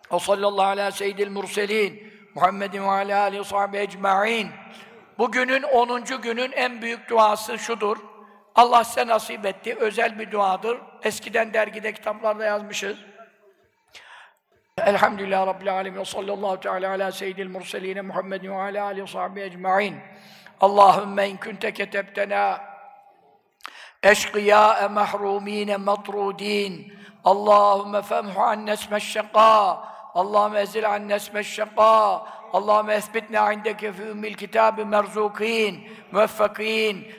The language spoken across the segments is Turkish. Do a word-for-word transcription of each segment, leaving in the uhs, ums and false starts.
ve sallallahu ala seyyidil murselin Muhammedin ve ala alihi ve sahbihi ecma'in. Bugünün onuncu günün en büyük duası şudur. Allah size nasip etti. Özel bir duadır. Eskiden dergide, kitaplarda yazmışız. Elhamdülillah Rabbil alemin. Sallallahu teala ala seyyidil murseline Muhammedin ve ala alihi ve sahbihi ecma'in. Allahümme in kunte ketebtena eşkıyâe mahrumîne matrûdîn. Allahümme femhu annesmeşşekâ. Allahümme ezil annesmeşşekâ. Allahümme esbitna indeke fi ummil kitâbi merzûkîn, müveffekîn,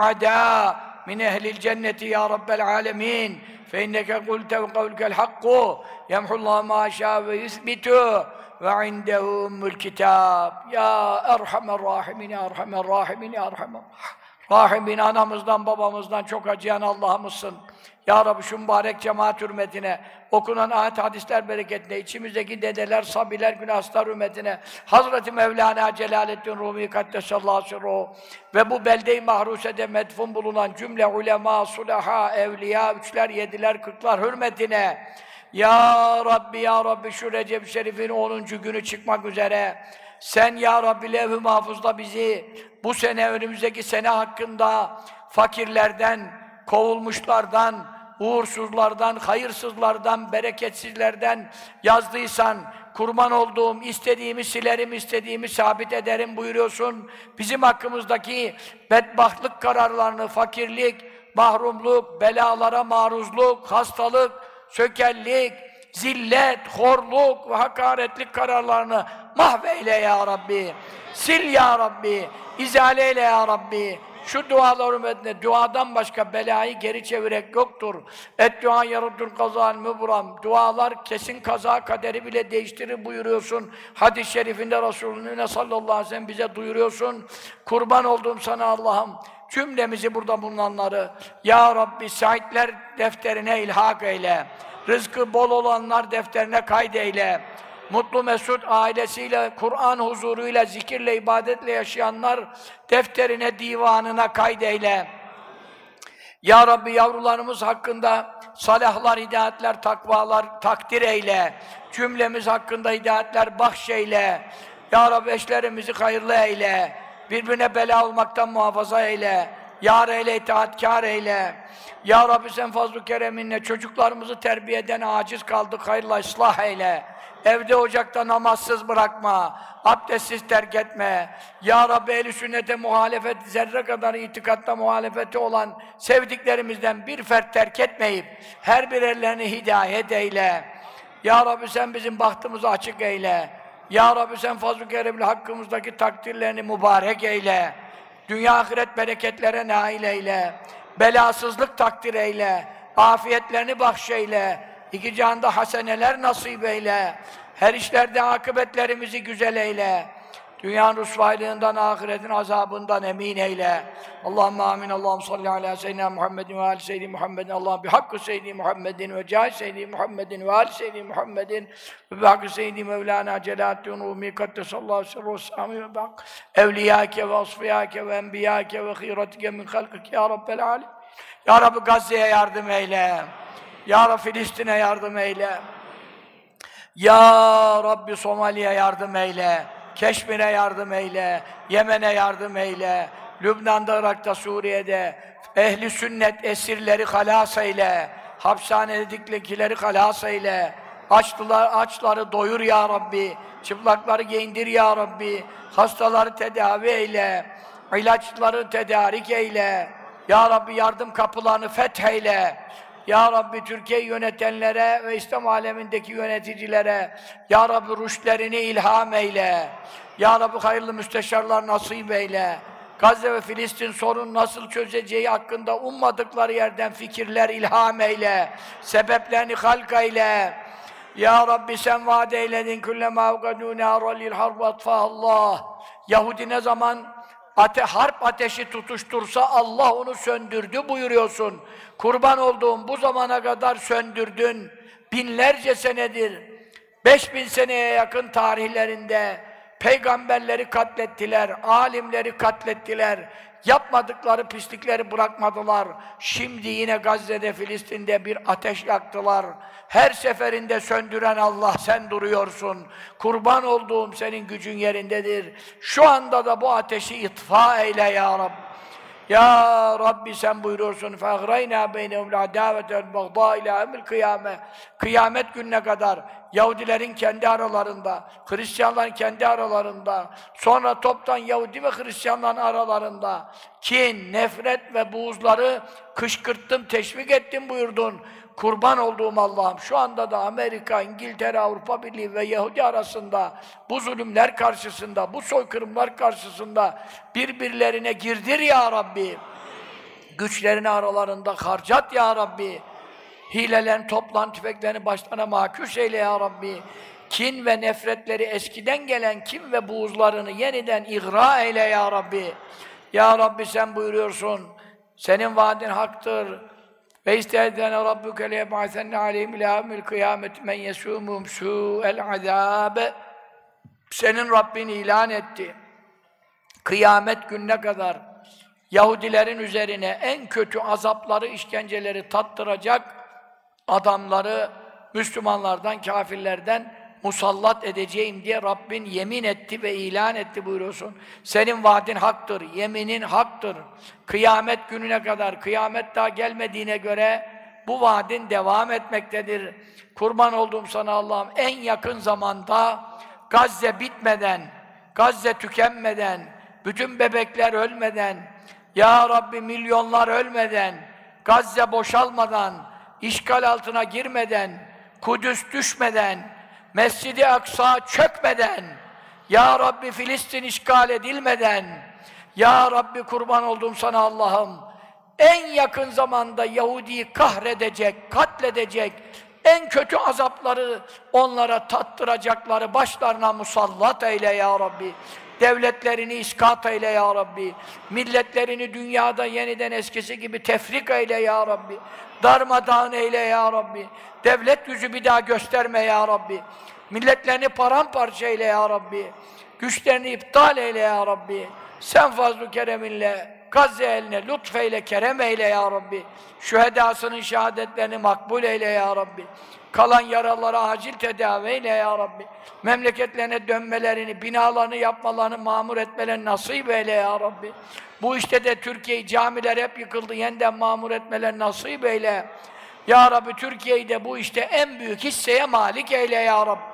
suadâ min ehlil cenneti ya Rabbel âlemîn. Fe inneke kulte ve kavlkel hakku yemhullâhu mâ şâ ve yusbitu ve indehu ummul kitâb. Ya Erhamer Rahimin, Ya Erhamer Rahimin, Ya Erhamer Rahimin. Anamızdan, babamızdan çok acıyan Allah'ımızsın. Ya Rabbi şu mübarek cemaat hürmetine, okunan ayet hadisler bereketine, içimizdeki dedeler, sabiler, günahsızlar hürmetine, Hazreti Mevlana Celaleddin Rumi Kaddesallahu sirruhu ve bu belde-i mahrusede medfun bulunan cümle ulema, sulaha, evliya, üçler, yediler, kırklar hürmetine, Ya Rabbi, Ya Rabbi şu Recep-i Şerif'in onuncu günü çıkmak üzere, sen Ya Rabbi levh-i mahfuzda bizi bu sene, önümüzdeki sene hakkında fakirlerden, kovulmuşlardan, uğursuzlardan, hayırsızlardan, bereketsizlerden yazdıysan, kurban olduğum, istediğimi silerim, istediğimi sabit ederim buyuruyorsun. Bizim hakkımızdaki bedbahtlık kararlarını, fakirlik, mahrumluk, belalara maruzluk, hastalık, sökellik, zillet, horluk ve hakaretlik kararlarını mahveyle ya Rabbi. Sil ya Rabbi, izale eyle ya Rabbi. Şu dualar hürmetine, duadan başka belayı geri çevirek yoktur. Et-dua yarudul kazâ'l mübram. Dualar kesin kaza kaderi bile değiştirir buyuruyorsun. Hadis-i şerifinde Resulüne sallallahu aleyhi ve sellem bize duyuruyorsun. Kurban olduğum sana Allah'ım. Cümlemizi burada bulunanları Ya Rabbi şahitler defterine ilhak eyle. Rızkı bol olanlar defterine kaydeyle. Mutlu mesut ailesiyle, Kur'an huzuruyla, zikirle, ibadetle yaşayanlar defterine, divanına kaydeyle. Ya Rabbi yavrularımız hakkında salahlar, hidayetler, takvalar takdir eyle. Cümlemiz hakkında hidayetler bahşeyle. Ya Rabbi eşlerimizi hayırlı eyle. Birbirine bela olmaktan muhafaza eyle. Yar eyle, itaatkâr eyle. Ya Rabbi sen fazl-ı kereminle çocuklarımızı terbiyeden aciz kaldık, hayırla ıslah eyle. Evde ocakta namazsız bırakma, abdestsiz terk etme. Ya Rabbi ehl-i sünnete muhalefet, zerre kadar itikatta muhalefeti olan sevdiklerimizden bir fert terk etmeyip her birerlerini hidayet eyle. Ya Rabbi sen bizim bahtımızı açık eyle. Ya Rabbi sen fazl-ı keremli hakkımızdaki takdirlerini mübarek eyle. Dünya ahiret bereketlere nail eyle. Belasızlık takdir eyle. Afiyetlerini bahşeyle. İki cihanda haseneler nasip eyle. Her işlerde akıbetlerimizi güzel eyle. Dünyanın rüsvaylığından, ahiretin azabından emin eyle. Allahümme amin. Allahümme salli ala seyyidina Muhammedin ve ali seyyidi Muhammedin. Allahümme bihakkı seyyidi Muhammedin ve cahil seyyidi Muhammedin ve ali seyyidi Muhammedin ve bihakkı seyyidi Mevlana Celaleddin Rumi Kaddesallahu sirruhu sami ve bak. Evliyâke ve asfiyâke ve enbiyâke ve hîretike min halkike ya Rabbel âlim. Ya Rabbi Gazze'ye yardım eyle. Ya Rabbi Filistin'e yardım eyle. Ya Rabbi Somali'ye yardım eyle. Keşmir'e yardım eyle. Yemen'e yardım eyle. Lübnan'da, Irak'ta, Suriye'de ehli sünnet esirleri halas eyle. Hapishanedekileri halas eyle. Açlılar, açları doyur ya Rabbi. Çıplakları giyindir ya Rabbi. Hastaları tedavi eyle. İlaçları tedarik eyle. Ya Rabbi yardım kapılarını fetheyle. Ya Rabbi Türkiye yönetenlere ve İslam alemindeki yöneticilere Ya Rabbi rüştlerini ilham eyle. Ya Rabbi hayırlı müsteşarlar nasip eyle. Gazze ve Filistin sorun nasıl çözeceği hakkında ummadıkları yerden fikirler ilham eyle. Sebeplerini halk eyle. Ya Rabbi sen vaad eyledin külle mâvgadû nâra lil harb atfâhallâh. Yahudi ne zaman ate, harp ateşi tutuştursa Allah onu söndürdü buyuruyorsun. Kurban olduğum bu zamana kadar söndürdün. Binlerce senedir, beş bin seneye yakın tarihlerinde peygamberleri katlettiler, alimleri katlettiler, Yapmadıkları pislikleri bırakmadılar. Şimdi yine Gazze'de, Filistin'de bir ateş yaktılar. Her seferinde söndüren Allah, sen duruyorsun. Kurban olduğum senin gücün yerindedir. Şu anda da bu ateşi itfa eyle ya Rabbi. Ya Rabbi sen buyuruyorsun فَاَغْرَيْنَا بَيْنَهُمْ الْعَدَاوَةَ وَالْبَغْضَاءَ إِلَى يَوْمِ الْقِيَامَةِ Kıyamet gününe kadar Yahudilerin kendi aralarında, Hristiyanların kendi aralarında, sonra toptan Yahudi ve Hristiyanların aralarında kin, nefret ve buğuzları kışkırttım, teşvik ettim buyurdun. Kurban olduğum Allah'ım, şu anda da Amerika, İngiltere, Avrupa Birliği ve Yahudi arasında bu zulümler karşısında, bu soykırımlar karşısında birbirlerine girdir ya Rabbi. Güçlerini aralarında harcat ya Rabbi. Hilelerini toplan, tüfeklerini başlarına mahkûs eyle ya Rabbi. Kin ve nefretleri, eskiden gelen kin ve buğuzlarını yeniden igra eyle ya Rabbi. Ya Rabbi sen buyuruyorsun, senin vaadin haktır. Ve istedene rabbuke liyeb'asenne aleyhim ilâ yevmil kıyameti men yesûmûm sû'el azâbe. Senin Rabbin ilan etti. Kıyamet gününe kadar Yahudilerin üzerine en kötü azapları, işkenceleri tattıracak adamları Müslümanlardan, kâfirlerden musallat edeceğim diye Rabbin yemin etti ve ilan etti buyuruyorsun. Senin vaadin haktır, yeminin haktır. Kıyamet gününe kadar, kıyamet daha gelmediğine göre bu vaadin devam etmektedir. Kurban olduğum sana Allah'ım, en yakın zamanda Gazze bitmeden, Gazze tükenmeden, bütün bebekler ölmeden, ya Rabbi milyonlar ölmeden, Gazze boşalmadan, işgal altına girmeden, Kudüs düşmeden, Mescid-i Aksa çökmeden, ya Rabbi Filistin işgal edilmeden, ya Rabbi kurban olduğum sana Allah'ım, en yakın zamanda Yahudi'yi kahredecek, katledecek, en kötü azapları onlara tattıracakları başlarına musallat eyle ya Rabbi. Devletlerini iskat eyle ya Rabbi. Milletlerini dünyada yeniden eskisi gibi tefrik eyle ya Rabbi. Darmadağın eyle ya Rabbi. Devlet yüzü bir daha gösterme ya Rabbi. Milletlerini paramparça eyle ya Rabbi. Güçlerini iptal eyle ya Rabbi. Sen fazl-ı kereminle, Gazze eline lütfeyle, kerem eyle ya Rabbi. Şühedasının şehadetlerini makbul eyle ya Rabbi. Kalan yaralara acil tedavi eyle ya Rabbi. Memleketlerine dönmelerini, binalarını yapmalarını, mamur etmelerini nasip eyle ya Rabbi. Bu işte de Türkiye'yi, camiler hep yıkıldı, yeniden mamur etmelerini nasip eyle. Ya Rabbi Türkiye'yi de bu işte en büyük hisseye malik eyle ya Rabbi.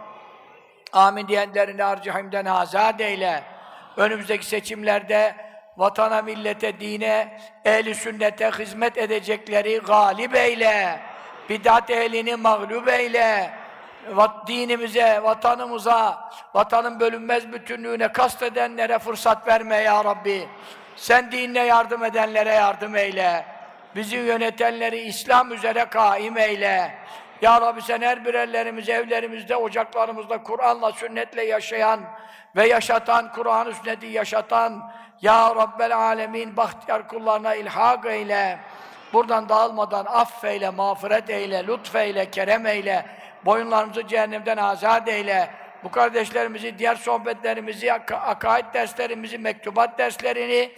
Amin diyenlerini harcihimden azad eyle. Önümüzdeki seçimlerde vatana, millete, dine, ehl-i sünnete hizmet edecekleri galip eyle. Bid'at ehlini mağlup eyle. Vat, dinimize, vatanımıza, vatanın bölünmez bütünlüğüne kastedenlere fırsat verme ya Rabbi. Sen dinine yardım edenlere yardım eyle. Bizi yönetenleri İslam üzere kaim eyle. Ya Rabbi sen her birerlerimiz, evlerimizde, ocaklarımızda Kur'an'la, sünnetle yaşayan ve yaşatan, Kur'an-ı sünneti yaşatan Ya Rabbel Alemin bahtiyar kullarına ilhak eyle. Buradan dağılmadan affeyle, mağfiret eyle, lütfeyle, kerem eyle. Boyunlarımızı cehennemden azad eyle. Bu kardeşlerimizi, diğer sohbetlerimizi, ak akaid derslerimizi, mektubat derslerini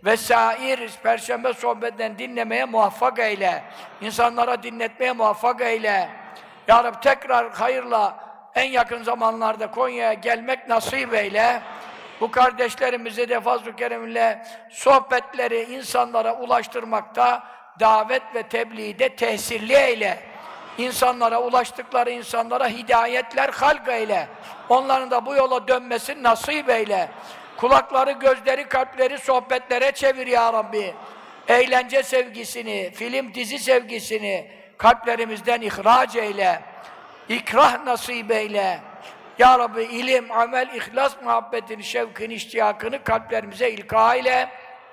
vesair perşembe sohbetlerini dinlemeye muvaffak eyle. İnsanlara dinletmeye muvaffak eyle. Ya Rabbi tekrar hayırla en yakın zamanlarda Konya'ya gelmek nasip eyle. Bu kardeşlerimizi de fazl-ı kereminle sohbetleri insanlara ulaştırmakta, davet ve tebliğde tesirli eyle. İnsanlara ulaştıkları insanlara hidayetler halk eyle. Onların da bu yola dönmesini nasip eyle. Kulakları, gözleri, kalpleri sohbetlere çevir ya Rabbi. Eğlence sevgisini, film, dizi sevgisini kalplerimizden ihraç eyle. İkrah nasip eyle. Ya Rabbi ilim, amel, ihlas, muhabbetini, şevkini, iştiyakını kalplerimize ilka eyle.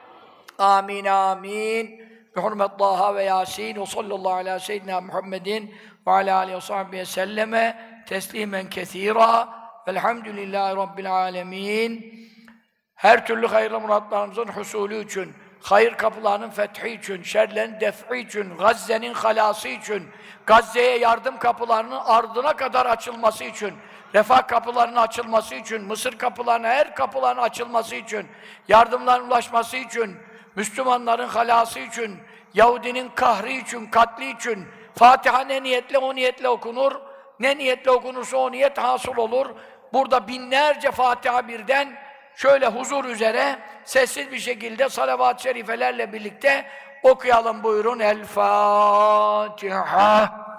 Amin, amin. Bi hurmet Taha ve Yasin ve sallallahu aleyhi ve seyyidina Muhammedin ve ala aleyhi ve sahbihi selleme teslimen kethira velhamdülillahi rabbil alemin. Her türlü hayırlı muratlarımızın husulü için, hayır kapılarının fethi için, şerlerin def'i için, Gazze'nin halası için, Gazze'ye yardım kapılarının ardına kadar açılması için, refah kapılarının açılması için, Mısır kapılarına, her kapıların açılması için, yardımların ulaşması için, Müslümanların halası için, Yahudinin kahri için, katli için Fatiha ne niyetle o niyetle okunur, ne niyetle okunursa o niyet hasıl olur. Burada binlerce Fatiha birden şöyle huzur üzere sessiz bir şekilde salavat-ı şerifelerle birlikte okuyalım buyurun. El Fatiha.